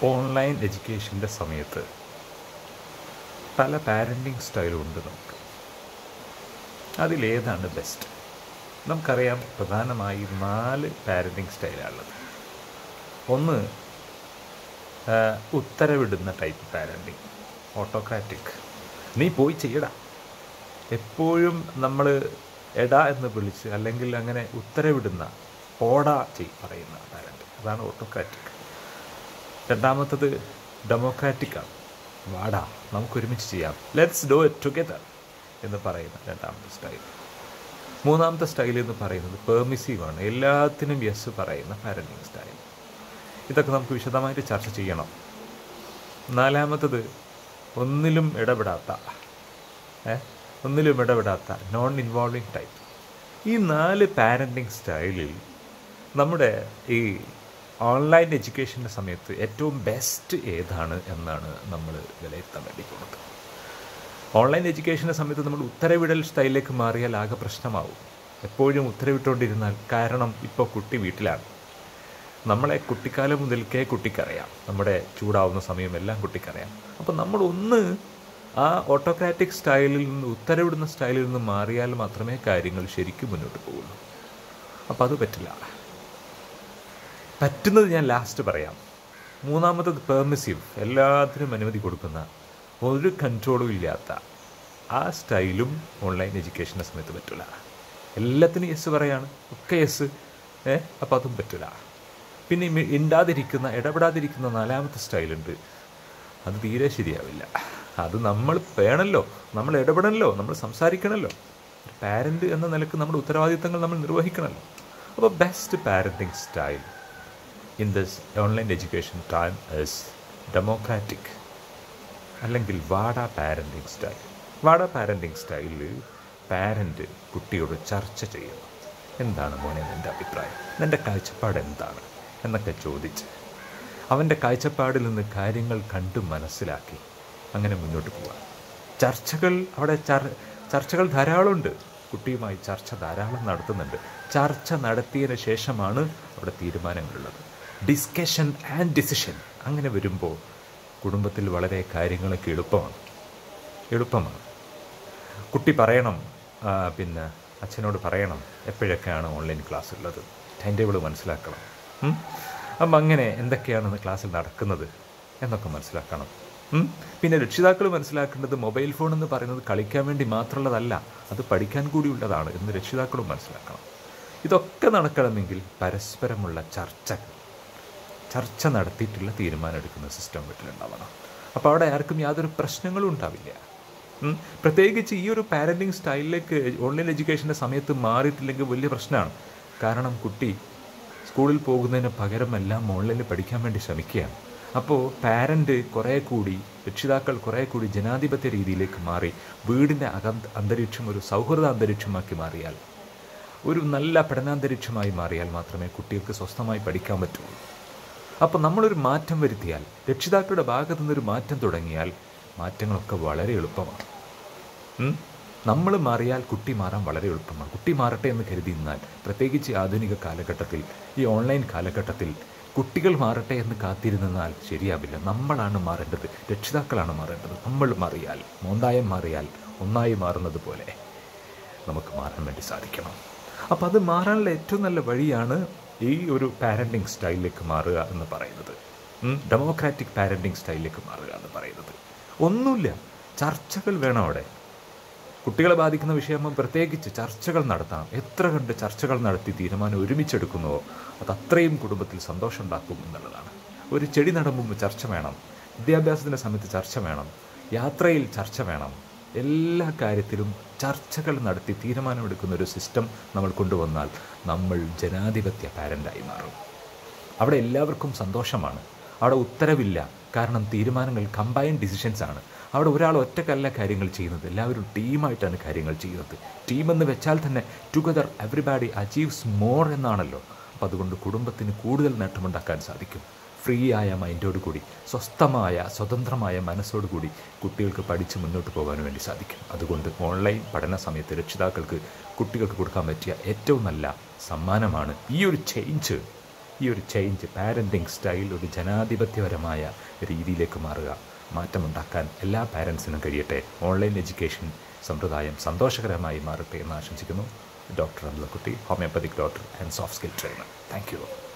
Online എഡ്യൂക്കേഷൻ്റെ സമയത്ത് പല parenting സ്റ്റൈലും ഉണ്ട് നമുക്ക്. അതിലേതാണ് ബെസ്റ്റ്? നമുക്കറിയാം, പ്രധാനമായും 4 പാരൻറ്റിങ് സ്റ്റൈലാണുള്ളത്. ഒന്ന്, ഉത്തരവിടുന്ന ടൈപ്പ് പാരൻറ്റിങ്, ഓട്ടോക്രാറ്റിക്. നീ പോയി ചെയ്യടാ, എപ്പോഴും നമ്മൾ എടാ എന്ന് വിളിച്ച് അല്ലെങ്കിൽ അങ്ങനെ ഉത്തരവിടുന്ന, പോടാ പറയുന്ന പാരൻറ്റ്, അതാണ് ഓട്ടോക്രാറ്റിക്. രണ്ടാമത്തത് ഡെമോക്രാറ്റിക്കാണ്. വാടാ, നമുക്കൊരുമിച്ച് ചെയ്യാം, ലെറ്റ്സ് ഡു ഇറ്റ് ടുഗെദർ എന്ന് പറയുന്ന രണ്ടാമത്തെ സ്റ്റൈൽ. മൂന്നാമത്തെ സ്റ്റൈൽ എന്ന് പറയുന്നത് പെർമിസീവാണ്, എല്ലാത്തിനും യെസ് പറയുന്ന പാരൻറ്റിങ് സ്റ്റൈൽ. ഇതൊക്കെ നമുക്ക് വിശദമായിട്ട് ചർച്ച ചെയ്യണം. നാലാമത്തത് ഒന്നിലും ഇടപെടാത്ത നോൺ ഇൻവോൾവിങ് ടൈപ്പ്. ഈ 4 പാരൻറ്റിങ് സ്റ്റൈലിൽ നമ്മുടെ ഈ ഓൺലൈൻ എഡ്യൂക്കേഷൻ്റെ സമയത്ത് ഏറ്റവും ബെസ്റ്റ് ഏതാണ് എന്നാണ് നമ്മൾ വിലയിരുത്താൻ വേണ്ടി പോകുന്നത്. ഓൺലൈൻ എഡ്യൂക്കേഷൻ്റെ സമയത്ത് നമ്മൾ ഉത്തരവിടൽ സ്റ്റൈലിലേക്ക് മാറിയാൽ ആകെ പ്രശ്നമാവും. എപ്പോഴും ഉത്തരവിട്ടുകൊണ്ടിരുന്നാൽ, കാരണം ഇപ്പോൾ കുട്ടി വീട്ടിലാണ്. നമ്മളെ കുട്ടിക്കാലം മുതൽക്കേ കുട്ടിക്കറിയാം, നമ്മുടെ ചൂടാവുന്ന സമയമെല്ലാം കുട്ടിക്കറിയാം. അപ്പോൾ നമ്മളൊന്ന് ആ ഓട്ടോക്രാറ്റിക് സ്റ്റൈലിൽ നിന്ന്, ഉത്തരവിടുന്ന സ്റ്റൈലിൽ നിന്ന് മാറിയാൽ മാത്രമേ കാര്യങ്ങൾ ശരിക്കും മുന്നോട്ട് പോകുള്ളൂ. അപ്പോൾ അത് പറ്റില്ല. പറ്റുന്നത് ഞാൻ ലാസ്റ്റ് പറയാം. മൂന്നാമത്തത് പെർമിസീവ്, എല്ലാത്തിനും അനുമതി കൊടുക്കുന്ന, ഒരു കൺട്രോളും ഇല്ലാത്ത ആ സ്റ്റൈലും ഓൺലൈൻ എഡ്യൂക്കേഷൻ്റെ സമയത്ത് പറ്റില്ല. എല്ലാത്തിനും യെസ് പറയാണ്, ഒക്കെ യെസ്. അപ്പോൾ അതും പറ്റില്ല. പിന്നെ ഇടപെടാതിരിക്കുന്ന 4ാമത്തെ സ്റ്റൈലുണ്ട്. അത് തീരെ ശരിയാവില്ല. അത് നമ്മൾ വേണമല്ലോ, നമ്മൾ ഇടപെടണമല്ലോ, നമ്മൾ സംസാരിക്കണമല്ലോ. ഒരു പാരൻറ്റ് എന്ന നിലക്ക് നമ്മുടെ ഉത്തരവാദിത്തങ്ങൾ നമ്മൾ നിർവഹിക്കണമല്ലോ. അപ്പോൾ best parenting style in this online education time is democratic, അല്ലെങ്കിൽ വാട പാരൻറ്റിങ് സ്റ്റൈൽ. വാട പാരൻറ്റിങ് സ്റ്റൈലിൽ പാരൻറ്റ് കുട്ടിയോട് ചർച്ച ചെയ്യുന്നു. എന്താണ് മോനെ നിൻ്റെ അഭിപ്രായം, നിൻ്റെ കാഴ്ചപ്പാട് എന്താണ് എന്നൊക്കെ ചോദിച്ച് അവൻ്റെ കാഴ്ചപ്പാടിൽ നിന്ന് കാര്യങ്ങൾ കണ്ടു മനസ്സിലാക്കി അങ്ങനെ മുന്നോട്ട് പോവുക. ചർച്ചകൾ ധാരാളമുണ്ട്. കുട്ടിയുമായി ചർച്ച ധാരാളം നടത്തുന്നുണ്ട്. ചർച്ച നടത്തിയതിന് ശേഷമാണ് അവിടെ തീരുമാനങ്ങളുള്ളത്. Discussion and decision. അങ്ങനെ വരുമ്പോൾ കുടുംബത്തിൽ വളരെ കാര്യങ്ങളൊക്കെ എളുപ്പമാണ്. കുട്ടി പറയണം, പിന്നെ അച്ഛനോട് പറയണം എപ്പോഴൊക്കെയാണ് ഓൺലൈൻ ക്ലാസ് ഉള്ളത്, ടൈം ടേബിൾ മനസ്സിലാക്കണം. അപ്പം അങ്ങനെ എന്തൊക്കെയാണ് ക്ലാസ്സിൽ നടക്കുന്നത് എന്നൊക്കെ മനസ്സിലാക്കണം. പിന്നെ രക്ഷിതാക്കൾ മനസ്സിലാക്കേണ്ടത് മൊബൈൽ ഫോൺ എന്ന് പറയുന്നത് കളിക്കാൻ വേണ്ടി മാത്രമുള്ളതല്ല, അത് പഠിക്കാൻ കൂടിയുള്ളതാണ് എന്ന് രക്ഷിതാക്കളും മനസ്സിലാക്കണം. ഇതൊക്കെ നടക്കണമെങ്കിൽ പരസ്പരമുള്ള ചർച്ച നടത്തിയിട്ടുള്ള തീരുമാനം എടുക്കുന്ന സിസ്റ്റം വീട്ടിലുണ്ടാവണം. അപ്പോൾ അവിടെ ആർക്കും യാതൊരു പ്രശ്നങ്ങളും ഉണ്ടാവില്ല. പ്രത്യേകിച്ച് ഈ ഒരു പാരൻറ്റിങ് സ്റ്റൈലിലേക്ക് ഓൺലൈൻ എഡ്യൂക്കേഷൻ്റെ സമയത്ത് മാറിയിട്ടില്ലെങ്കിൽ വലിയ പ്രശ്നമാണ്. കാരണം കുട്ടി സ്കൂളിൽ പോകുന്നതിന് പകരം എല്ലാം ഓൺലൈനിൽ പഠിക്കാൻ വേണ്ടി ശ്രമിക്കുകയാണ്. അപ്പോൾ രക്ഷിതാക്കൾ കുറേ കൂടി ജനാധിപത്യ രീതിയിലേക്ക് മാറി വീടിൻ്റെ അന്തരീക്ഷം ഒരു സൗഹൃദ അന്തരീക്ഷമാക്കി മാറിയാൽ, ഒരു നല്ല പഠനാന്തരീക്ഷമായി മാറിയാൽ മാത്രമേ കുട്ടികൾക്ക് സ്വസ്ഥമായി പഠിക്കാൻ പറ്റുള്ളൂ. അപ്പോൾ നമ്മളൊരു മാറ്റം വരുത്തിയാൽ, രക്ഷിതാക്കളുടെ ഭാഗത്തു നിന്നൊരു മാറ്റം തുടങ്ങിയാൽ മാറ്റങ്ങളൊക്കെ വളരെ എളുപ്പമാണ്. നമ്മൾ മാറിയാൽ കുട്ടി മാറാൻ വളരെ എളുപ്പമാണ്. കുട്ടി മാറട്ടെ എന്ന് കരുതി നിന്നാൽ, പ്രത്യേകിച്ച് ആധുനിക കാലഘട്ടത്തിൽ, ഈ ഓൺലൈൻ കാലഘട്ടത്തിൽ കുട്ടികൾ മാറട്ടെ എന്ന് കാത്തിരുന്നാൽ ശരിയാവില്ല. നമ്മളാണ് മാറേണ്ടത്, രക്ഷിതാക്കളാണ് മാറേണ്ടത്. നമ്മൾ മാറിയാൽ, മോന്തായം മാറിയാൽ ഒന്നായി മാറുന്നത് പോലെ നമുക്ക് മാറാൻ വേണ്ടി സാധിക്കണം. അപ്പോൾ അത് മാറാനുള്ള ഏറ്റവും നല്ല വഴിയാണ് ഈ ഒരു പാരൻറ്റിങ് സ്റ്റൈലിലേക്ക് മാറുക എന്ന് പറയുന്നത്, ഡെമോക്രാറ്റിക് പാരൻറ്റിങ് സ്റ്റൈലിലേക്ക് മാറുക എന്ന് പറയുന്നത്. ഒന്നുമില്ല, ചർച്ചകൾ വേണം. അവിടെ കുട്ടികളെ ബാധിക്കുന്ന വിഷയമാകുമ്പോൾ പ്രത്യേകിച്ച് ചർച്ചകൾ നടത്തണം. എത്ര കണ്ട് ചർച്ചകൾ നടത്തി തീരുമാനം ഒരുമിച്ചെടുക്കുന്നുവോ അത് അത്രയും കുടുംബത്തിൽ സന്തോഷം ഉണ്ടാക്കും എന്നുള്ളതാണ്. ഒരു ചെടി നടുമ്പോൾ ചർച്ച വേണം, വിദ്യാഭ്യാസത്തിൻ്റെ സമയത്ത് ചർച്ച വേണം, യാത്രയിൽ ചർച്ച വേണം. എല്ലാ കാര്യത്തിലും ചർച്ചകൾ നടത്തി തീരുമാനമെടുക്കുന്ന ഒരു സിസ്റ്റം നമ്മൾ കൊണ്ടുവന്നാൽ നമ്മൾ ജനാധിപത്യ പാരൻ്റായി മാറും. അവിടെ എല്ലാവർക്കും സന്തോഷമാണ്. അവിടെ ഉത്തരവില്ല, കാരണം തീരുമാനങ്ങൾ കമ്പൈൻഡ് ഡിസിഷൻസ് ആണ്. അവിടെ ഒരാൾ ഒറ്റക്കല്ല കാര്യങ്ങൾ ചെയ്യുന്നത്, എല്ലാവരും ടീമായിട്ടാണ് കാര്യങ്ങൾ ചെയ്യുന്നത്. ടീമെന്ന് വെച്ചാൽ തന്നെ ടുഗദർ എവറിബാഡി അച്ചീവ്സ് മോർ എന്നാണല്ലോ. അപ്പോൾ അതുകൊണ്ട് കുടുംബത്തിന് കൂടുതൽ നേട്ടമുണ്ടാക്കാൻ സാധിക്കും. ഫ്രീ ആയ മൈൻഡോടുകൂടി, സ്വതന്ത്രമായ മനസ്സോടുകൂടി കുട്ടികൾക്ക് പഠിച്ച് മുന്നോട്ട് പോകാൻ വേണ്ടി സാധിക്കും. അതുകൊണ്ട് ഓൺലൈൻ പഠന സമയത്ത് രക്ഷിതാക്കൾക്ക് കുട്ടികൾക്ക് കൊടുക്കാൻ പറ്റിയ ഏറ്റവും നല്ല സമ്മാനമാണ് ഈ ഒരു ചേഞ്ച്, ഈ ഒരു ചേഞ്ച്, പാരൻറ്റിങ് സ്റ്റൈൽ ഒരു ജനാധിപത്യപരമായ രീതിയിലേക്ക് മാറുക, മാറ്റമുണ്ടാക്കാൻ എല്ലാ പാരൻസിനും കഴിയട്ടെ. ഓൺലൈൻ എഡ്യൂക്കേഷൻ സമ്പ്രദായം സന്തോഷകരമായി മാറട്ടെ എന്ന് ആശംസിക്കുന്നു. Doctor Abdullakutty, homeopathic doctor and soft skill trainer. Thank U.